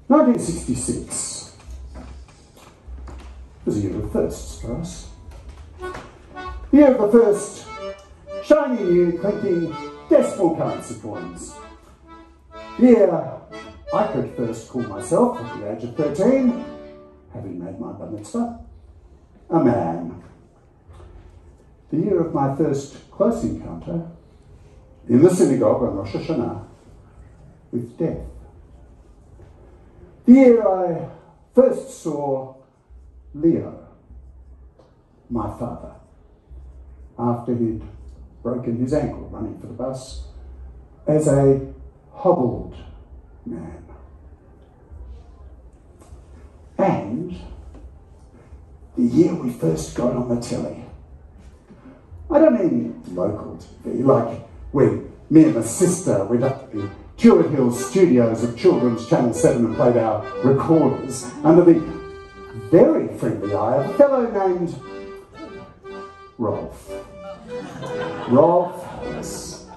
1966 was a year of firsts for us. The year of the first shiny new clinking decimal currency coins. The year I could first call myself, at the age of 13, having made my bar mitzvah, a man. The year of my first close encounter in the synagogue on Rosh Hashanah with death. The year I first saw Leo, my father, after he'd broken his ankle running for the bus, as a hobbled man. And the year we first got on the telly. I don't mean local TV, like when me and my sister went up to the Druid Hill studios of Children's Channel 7 and played our recorders under the very friendly eye of a fellow named Rolf. Rolf, yes.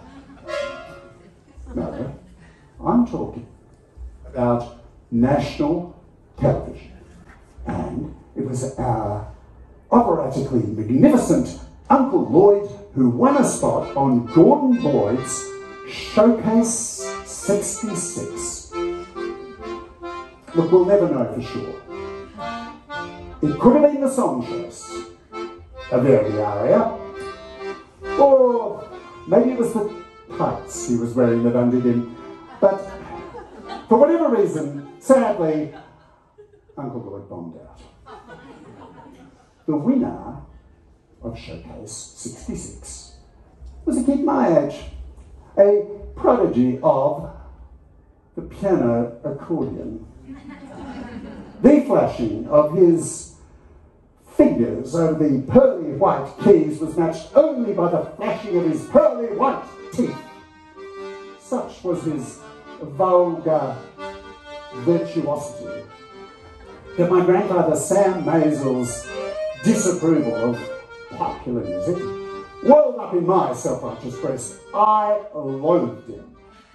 No, I'm talking about national television. And it was our operatically magnificent Uncle Lloyd who won a spot on Gordon Boyd's Showcase 66. Look, we'll never know for sure. It could have been the song choice, a Verdi aria, or maybe it was the tights he was wearing that undid him. But for whatever reason, sadly, Uncle Lloyd bombed out. The winner of Showcase 66 was a kid my age, a prodigy of the piano accordion. The flashing of his fingers over the pearly white keys was matched only by the flashing of his pearly white teeth. Such was his vulgar virtuosity that my grandfather Sam Mazel's disapproval of popular music welled up in my self-righteous breast. I loathed him.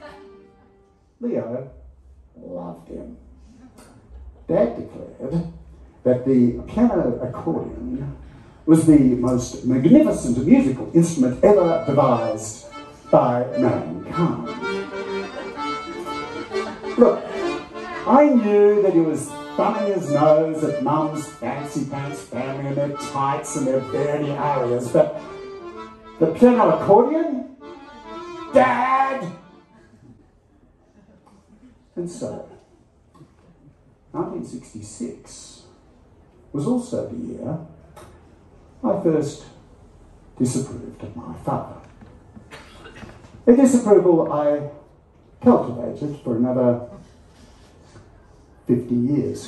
Leo loved him. Dad declared that the piano accordion was the most magnificent musical instrument ever devised by mankind. Look, I knew that he was thumbing his nose at Mum's fancy pants family and their tights and their Verdi arias, but the piano accordion? Dad! And so, 1966 was also the year I first disapproved of my father. A disapproval I cultivated for another 50 years.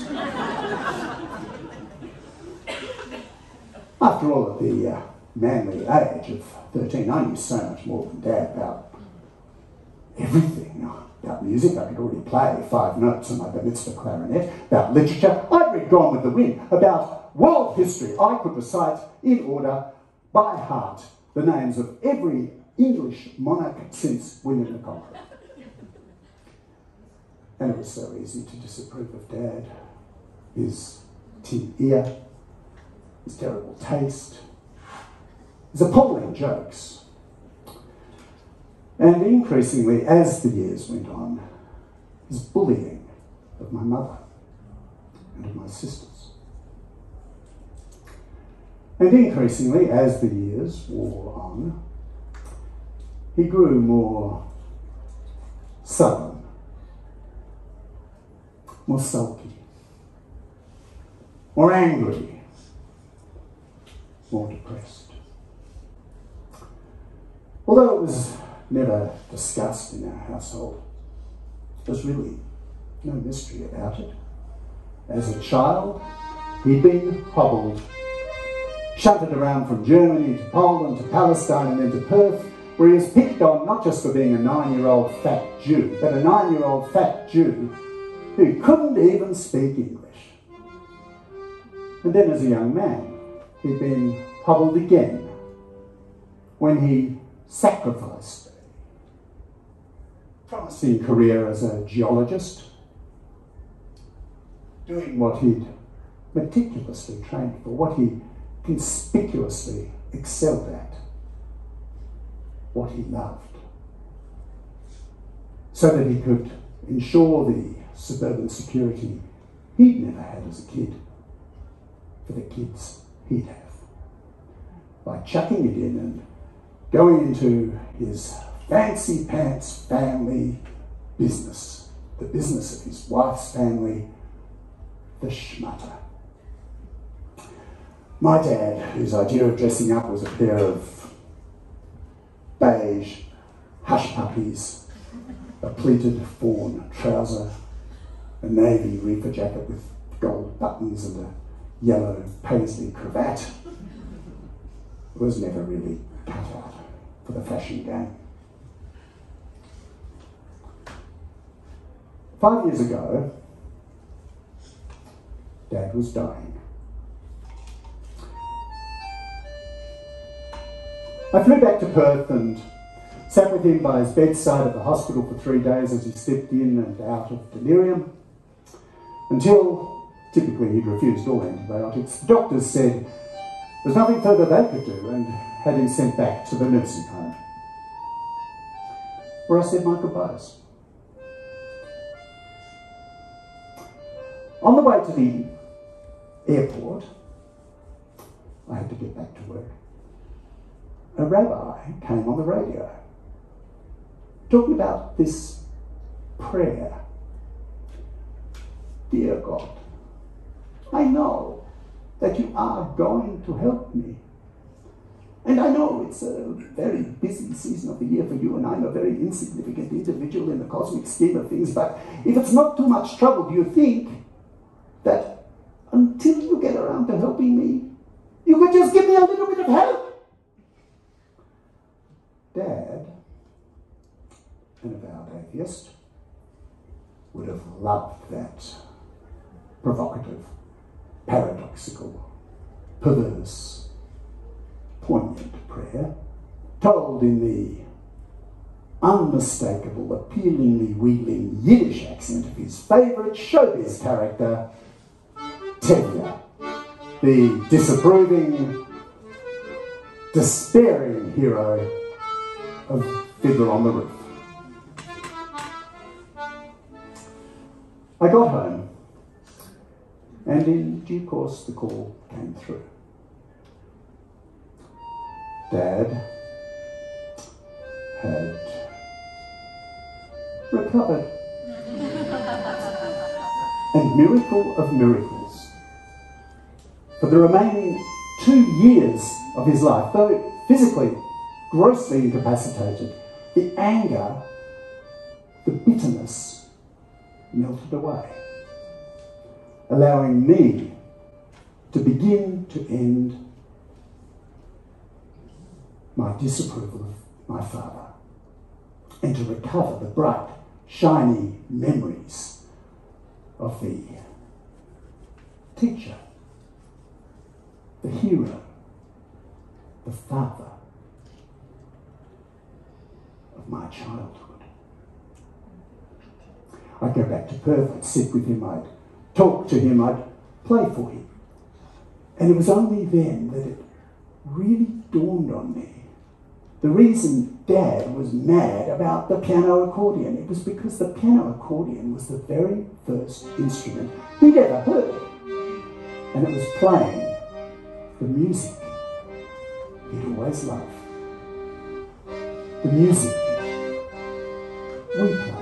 After all, at the manly age of 13, I knew so much more than Dad about everything. About music, I could already play 5 notes on my bar mitzvah clarinet. About literature, I'd read Gone with the Wind. About world history, I could recite in order, by heart, the names of every English monarch since William the Conqueror. And it was so easy to disapprove of Dad. His tin ear, his terrible taste, his appalling jokes. And increasingly, as the years went on, his bullying of my mother and of my sisters. And increasingly, as the years wore on, he grew more sullen, more sulky, more angry, more depressed. Although it was never discussed in our household, there's really no mystery about it. As a child, he'd been hobbled, shunted around from Germany to Poland to Palestine and then to Perth, where he was picked on not just for being a 9-year-old fat Jew, but a 9-year-old fat Jew who couldn't even speak English. And then as a young man, he'd been hobbled again when he sacrificed a promising career as a geologist doing what he'd meticulously trained for, what he conspicuously excelled at, what he loved, so that he could ensure the suburban security he'd never had as a kid for the kids he'd have, by chucking it in and going into his fancy pants family business, the business of his wife's family, the schmutter. My dad, whose idea of dressing up was a pair of beige hush puppies, a pleated fawn trouser, a navy reefer jacket with gold buttons and a yellow paisley cravat, was never really cut out for the fashion game. 5 years ago, Dad was dying. I flew back to Perth and sat with him by his bedside at the hospital for 3 days as he slipped in and out of delirium, until, typically he'd refused all antibiotics, the doctors said there was nothing further they could do and had him sent back to the nursing home, where I said my goodbyes. On the way to the airport, I had to get back to work. A rabbi came on the radio, talking about this prayer. Dear God, I know that you are going to help me. And I know it's a very busy season of the year for you, and I'm a very insignificant individual in the cosmic scheme of things, but if it's not too much trouble, do you think that until you get around to helping me, you could just give me a little bit of help? Dad, an avowed atheist, would have loved that provocative, paradoxical, perverse, poignant prayer, told in the unmistakable, appealingly wheedling Yiddish accent of his favourite showbiz character, Tevye, the disapproving, despairing hero of Fiddler on the Roof. I got home, and in due course the call came through. Dad had recovered. And miracle of miracles, for the remaining 2 years of his life, though physically grossly incapacitated, the anger, the bitterness melted away, allowing me to begin to end my disapproval of my father and to recover the bright, shiny memories of the teacher, the hero, the father of my childhood. I'd go back to Perth, I'd sit with him, I'd talk to him, I'd play for him. And it was only then that it really dawned on me the reason Dad was mad about the piano accordion. It was because the piano accordion was the very first instrument he'd ever heard. And it was playing the music he'd always loved. The music we play.